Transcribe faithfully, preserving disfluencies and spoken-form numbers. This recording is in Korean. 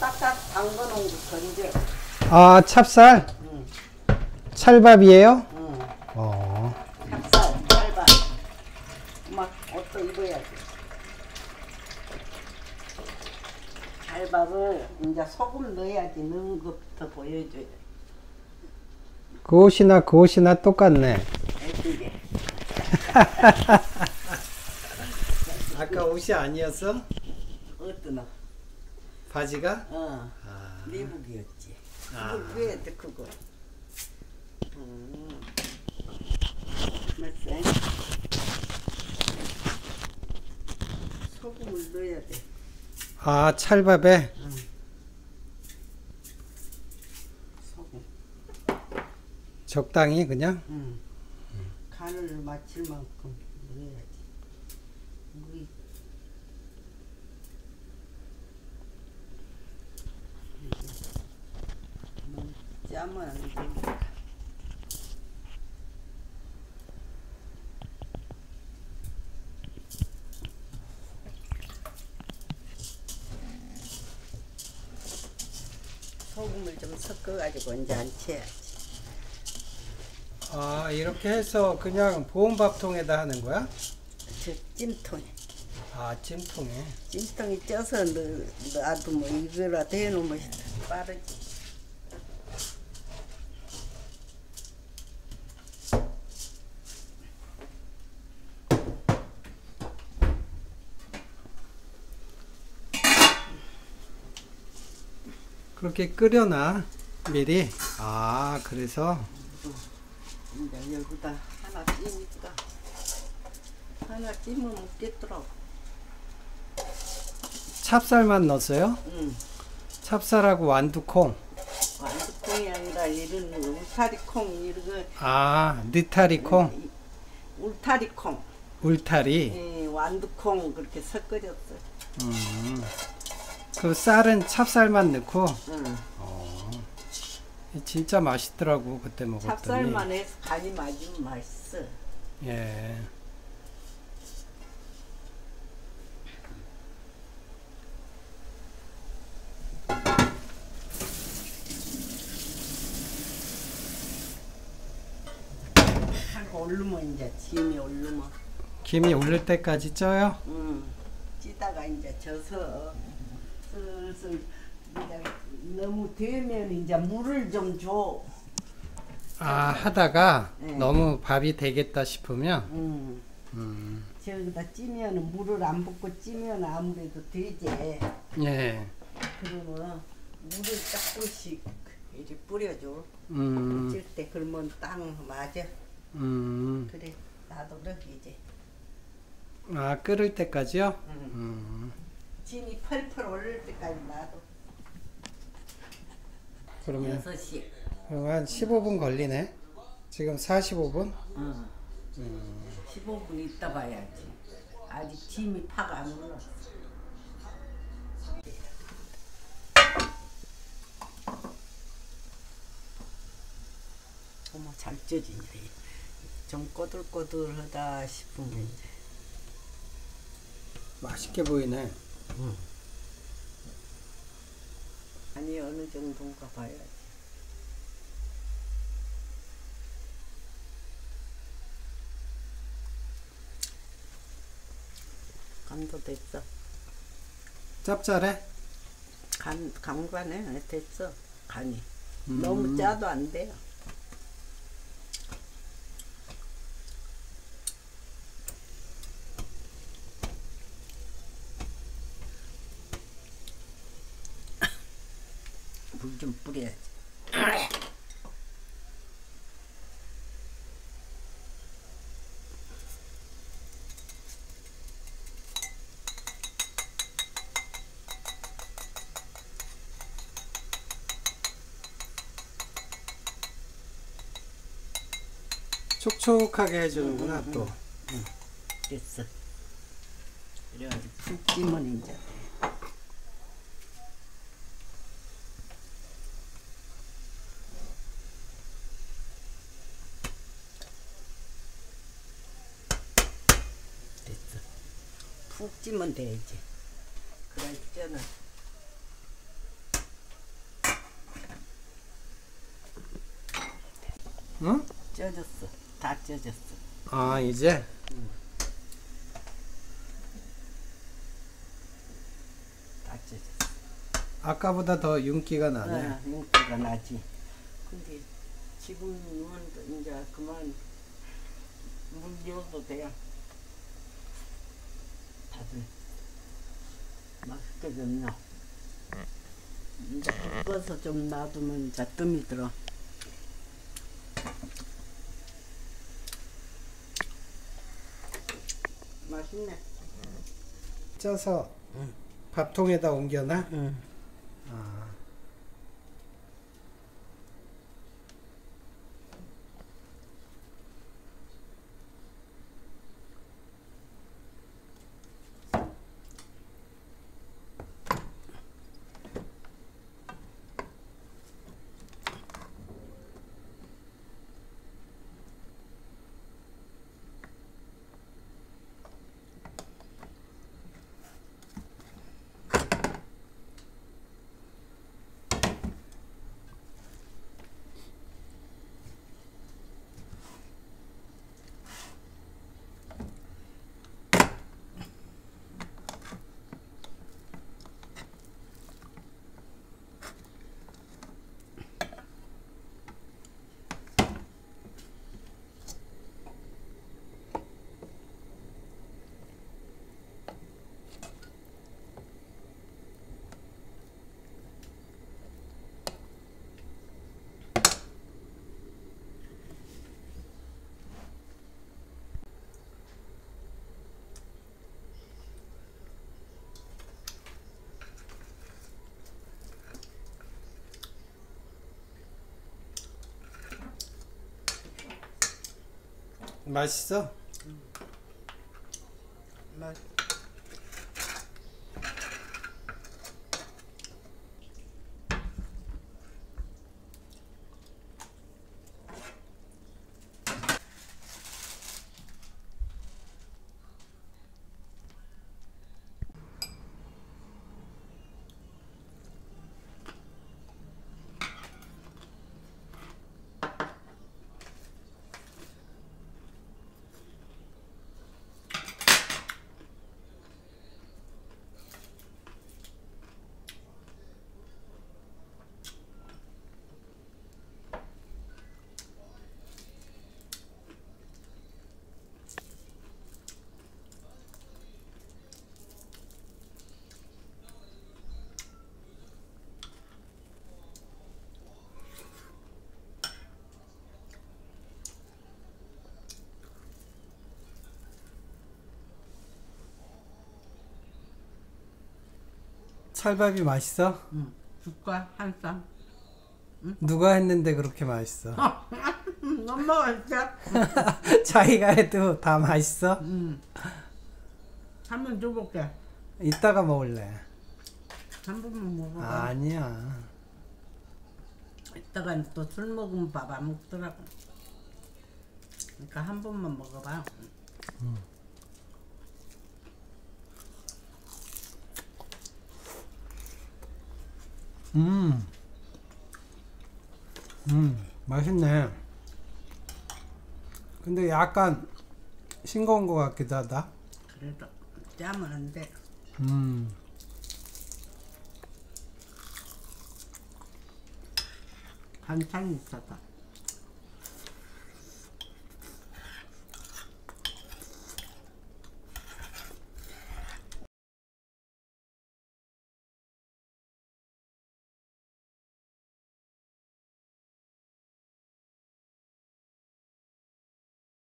딱딱 담궈놓은 거 건져. 아, 찹쌀? 응. 찰밥이에요? 응. 어. 찹쌀, 찰밥. 막 옷도 입어야지. 찰밥을 이제 소금 넣어야지. 넣은 것부터 보여줘야. 그 옷이나 그 옷이나 똑같네. 애들이. 아까 옷이 아니었어? 어떤 옷? 바지가? 어. 아. 내복이었지. 아. 그걸 왜 해, 그거? 음. 맞지? 소금을 넣어야 돼. 아, 찰밥에? 응. 소금. 적당히 그냥? 응. 간을 맞출 만큼 넣어야지. 물이 뭐 짜면 안 되니까. 소금을 좀 섞어가지고 이제 안 채야지. 아, 이렇게 해서 그냥 보온밥통에다 하는 거야? 저 찜통에. 아, 찜통에. 찜통에 쪄서 넣, 놔두면 이거라도 해놓으면 빠르지. 그렇게 끓여놔, 미리. 아, 그래서? 이제 여기다 하나 찌니까 하나 찌면 먹겠더라고. 찹쌀만 넣었어요? 응. 찹쌀하고 완두콩. 완두콩이 아니라 이런 울타리콩 이런 거. 아, 느타리콩. 울타리콩. 울타리. 예, 완두콩 그렇게 섞어졌어. 음. 그 쌀은 찹쌀만 넣고. 응. 어. 진짜 맛있더라고, 그때 먹었더니. 찹쌀만 해서 간이 맞으면 맛있어. 예. 하고 오르면 이제 김이 오르면. 김이 오를 때까지 쪄요? 응. 찌다가 이제 져서 슬슬 이제 너무 되면 이제 물을 좀 줘. 아, 하다가 네. 너무 밥이 되겠다 싶으면. 응. 음. 저기다 찌면 물을 안 붓고 찌면 아무래도 되지. 예. 그러면 물을 조금씩 이렇게 뿌려줘. 음. 찔 때 그러면 딱 맞아. 음. 그래 나도 그렇게 이제. 아, 끓을 때까지요? 응. 음. 진이 펄펄 오를 때까지 놔둬. 그러면 여섯 시. 그럼 한 십오 분 걸리네. 지금 사십오 분? 응. 음. 십오 분 있다 봐야지. 아직 짐이 파가 안 올랐어. 어머 잘 쪄지네. 좀 꼬들꼬들하다 싶으면 이제. 맛있게 보이네. 응. 아니 어느 정도인가 봐야지. 간도 됐어. 짭짤해? 간 간간에 됐어. 간이 음. 너무 짜도 안 돼요. 물 좀 뿌려야지. 촉촉하게 해주는구나. 응, 응, 또. 응. 됐어. 그래가지고 푹 찌면 이제 돼. 됐어. 푹 찌면 돼 이제. 그래 쪄는. 응? 쪄졌어. 다 쪄졌어. 아, 이제? 응. 다 쪄졌어. 아까보다 더 윤기가 나네. 어, 윤기가 나지. 근데 지금은 이제 그만 물 넣어도 돼요. 다들 맛있게 졌나. 이제 볶아서 좀 놔두면 이제 뜸이 들어. 맛있네. 쪄서 응. 밥통에다 옮겨놔? 응. 아. 맛있어? 맛. 찰밥이 맛있어? 응. 줄까? 한 쌈. 누가 했는데 그렇게 맛있어? 엄마가 했어? 자기가 해도 다 맛있어? 응. 한번 줘볼게. 이따가 먹을래. 한 번만 먹어봐. 아니야. 이따가 또 술 먹으면 밥 안 먹더라고. 그러니까 한 번만 먹어봐. 음. 음. 음, 맛있네. 근데 약간 싱거운 것 같기도 하다. 그래도 짜면 안 돼. 음. 반찬이 있어서.